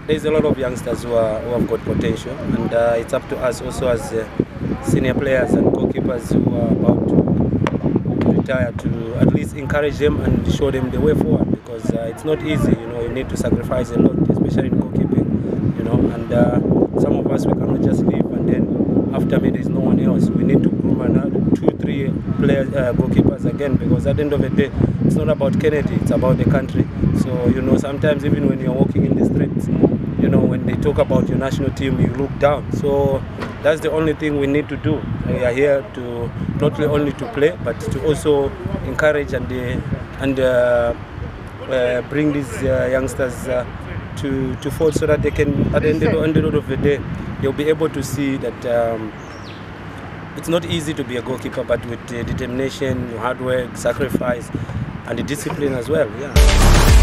there's a lot of youngsters who have got potential, and it's up to us also as senior players and goalkeepers who are about to retire to at least encourage them and show them the way forward, because it's not easy. You need to sacrifice a lot, especially in goalkeeping. And some of us, we cannot just leave and then after me there's no one else. We need to groom another 2-3 players, goalkeepers again, because at the end of the day, it's not about Kennedy, it's about the country. So sometimes even when you're walking in the streets, when they talk about your national team, you look down. So that's the only thing we need to do. We are here to not only to play, but to also encourage and bring these youngsters to forward, so that they can, at the end of the day, they'll be able to see that it's not easy to be a goalkeeper, but with determination, hard work, sacrifice, and the discipline as well. Yeah.